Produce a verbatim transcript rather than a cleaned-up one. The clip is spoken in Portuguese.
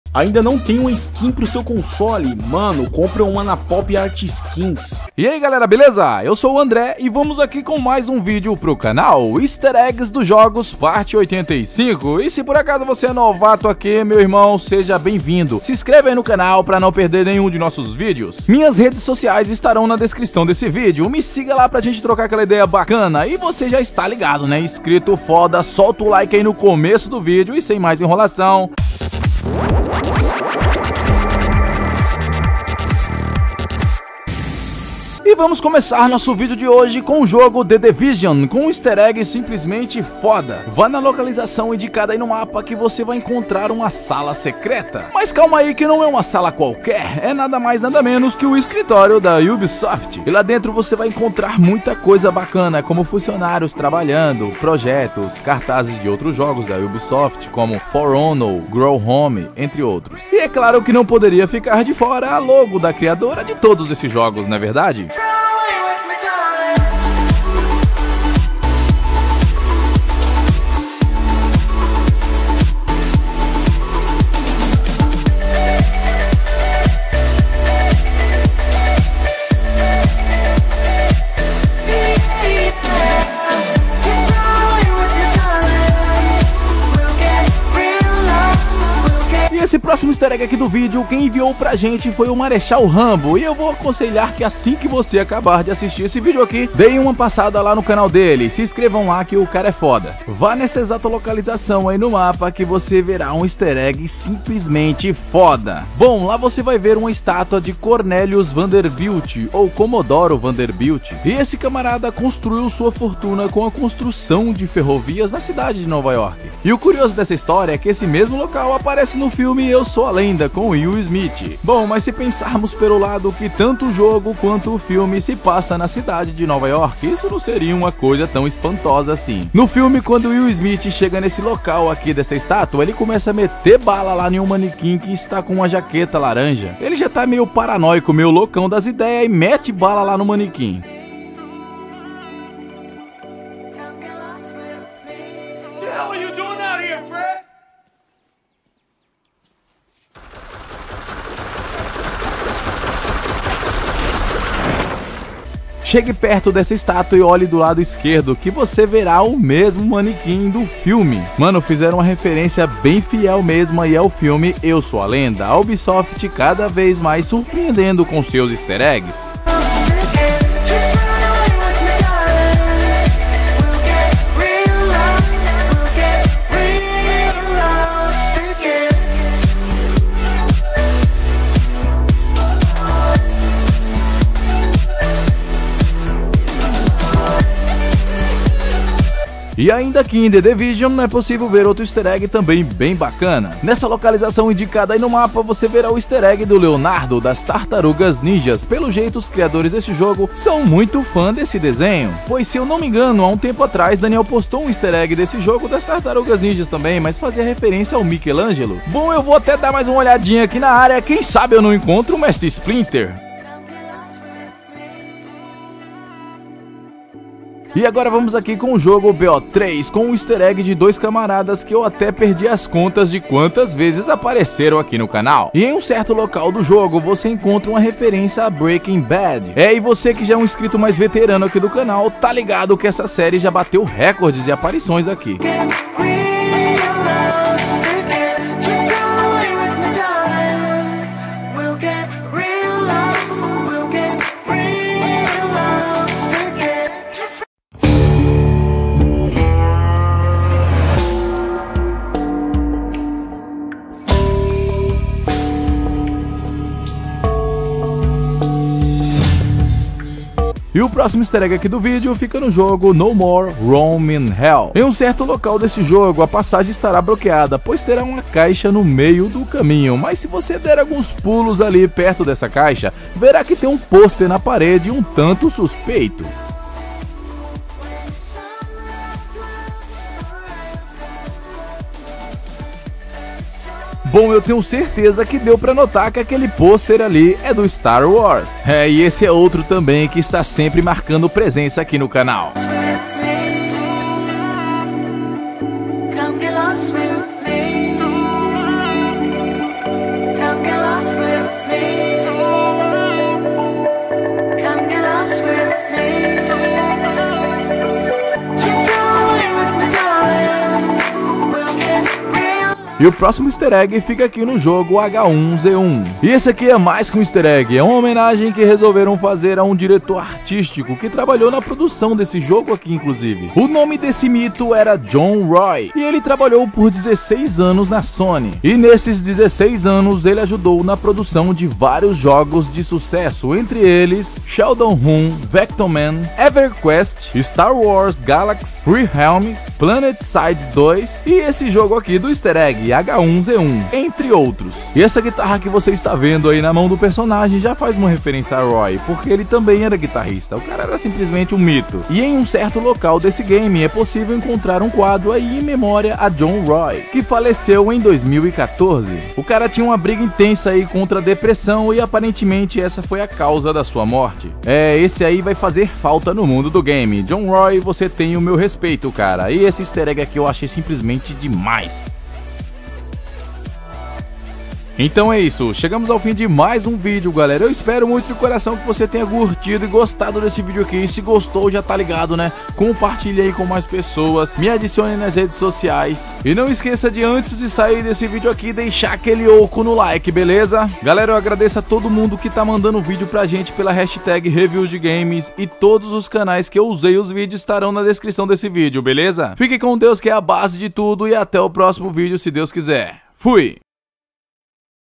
Ainda não tem uma skin pro seu console? Mano, compra uma na Pop Art Skins. E aí galera, beleza? Eu sou o André e vamos aqui com mais um vídeo pro canal Easter Eggs dos Jogos, parte oitenta e cinco. E se por acaso você é novato aqui, meu irmão, seja bem-vindo. Se inscreve aí no canal pra não perder nenhum de nossos vídeos. Minhas redes sociais estarão na descrição desse vídeo. Me siga lá pra gente trocar aquela ideia bacana. E você já está ligado, né? Inscrito foda, solta o like aí no começo do vídeo e sem mais enrolação. E vamos começar nosso vídeo de hoje com o jogo The Division, com um easter egg simplesmente foda. Vá na localização indicada aí no mapa que você vai encontrar uma sala secreta. Mas calma aí que não é uma sala qualquer, é nada mais nada menos que o escritório da Ubisoft. E lá dentro você vai encontrar muita coisa bacana, como funcionários trabalhando, projetos, cartazes de outros jogos da Ubisoft, como For Honor, Grow Home, entre outros. E é claro que não poderia ficar de fora a logo da criadora de todos esses jogos, não é verdade? Esse próximo easter egg aqui do vídeo, quem enviou pra gente foi o Marechal Rambo. E eu vou aconselhar que assim que você acabar de assistir esse vídeo aqui, deem uma passada lá no canal dele, se inscrevam lá que o cara é foda. Vá nessa exata localização aí no mapa que você verá um easter egg simplesmente foda. Bom, lá você vai ver uma estátua de Cornelius Vanderbilt, ou Comodoro Vanderbilt. E esse camarada construiu sua fortuna com a construção de ferrovias na cidade de Nova York. E o curioso dessa história é que esse mesmo local aparece no filme Eu Sou a Lenda, com Will Smith. Bom, mas se pensarmos pelo lado que tanto o jogo quanto o filme se passa na cidade de Nova York, isso não seria uma coisa tão espantosa assim. No filme, quando Will Smith chega nesse local aqui dessa estátua, ele começa a meter bala lá em um manequim que está com uma jaqueta laranja. Ele já tá meio paranoico, meio loucão das ideias e mete bala lá no manequim. Chegue perto dessa estátua e olhe do lado esquerdo que você verá o mesmo manequim do filme. Mano, fizeram uma referência bem fiel mesmo aí ao filme Eu Sou a Lenda. A Ubisoft cada vez mais surpreendendo com seus easter eggs. E ainda aqui em The Division é possível ver outro easter egg também bem bacana. Nessa localização indicada aí no mapa você verá o easter egg do Leonardo das Tartarugas Ninjas. Pelo jeito os criadores desse jogo são muito fã desse desenho. Pois se eu não me engano, há um tempo atrás Daniel postou um easter egg desse jogo das Tartarugas Ninjas também, mas fazia referência ao Michelangelo. Bom, eu vou até dar mais uma olhadinha aqui na área, quem sabe eu não encontro o Mestre Splinter. E agora vamos aqui com o jogo B O três, com um easter egg de dois camaradas que eu até perdi as contas de quantas vezes apareceram aqui no canal. E em um certo local do jogo você encontra uma referência a Breaking Bad. É, e você que já é um inscrito mais veterano aqui do canal, tá ligado que essa série já bateu recordes de aparições aqui. E o próximo easter egg aqui do vídeo fica no jogo No More Rome in Hell. Em um certo local desse jogo, a passagem estará bloqueada, pois terá uma caixa no meio do caminho. Mas se você der alguns pulos ali perto dessa caixa, verá que tem um pôster na parede um tanto suspeito. Bom, eu tenho certeza que deu pra notar que aquele pôster ali é do Star Wars. É, e esse é outro também que está sempre marcando presença aqui no canal. E o próximo easter egg fica aqui no jogo H um Z um. E esse aqui é mais que um easter egg, é uma homenagem que resolveram fazer a um diretor artístico que trabalhou na produção desse jogo aqui inclusive. O nome desse mito era John Roy e ele trabalhou por dezesseis anos na Sony. E nesses dezesseis anos ele ajudou na produção de vários jogos de sucesso, entre eles Sheldon Run, Vectorman, EverQuest, Star Wars Galaxy, Free Helms, PlanetSide dois e esse jogo aqui do easter egg H um Z um, entre outros. E essa guitarra que você está vendo aí na mão do personagem já faz uma referência a Roy, porque ele também era guitarrista, o cara era simplesmente um mito. E em um certo local desse game é possível encontrar um quadro aí em memória a John Roy, que faleceu em dois mil e quatorze. O cara tinha uma briga intensa aí contra a depressão e aparentemente essa foi a causa da sua morte. É, esse aí vai fazer falta no mundo do game. John Roy, você tem o meu respeito, cara. E esse easter egg aqui eu achei simplesmente demais. Então é isso, chegamos ao fim de mais um vídeo, galera. Eu espero muito de coração que você tenha curtido e gostado desse vídeo aqui. Se gostou, já tá ligado, né? Compartilhe aí com mais pessoas, me adicione nas redes sociais. E não esqueça de, antes de sair desse vídeo aqui, deixar aquele oco no like, beleza? Galera, eu agradeço a todo mundo que tá mandando vídeo pra gente pela hashtag Review de Games. E todos os canais que eu usei os vídeos estarão na descrição desse vídeo, beleza? Fique com Deus, que é a base de tudo, e até o próximo vídeo, se Deus quiser. Fui!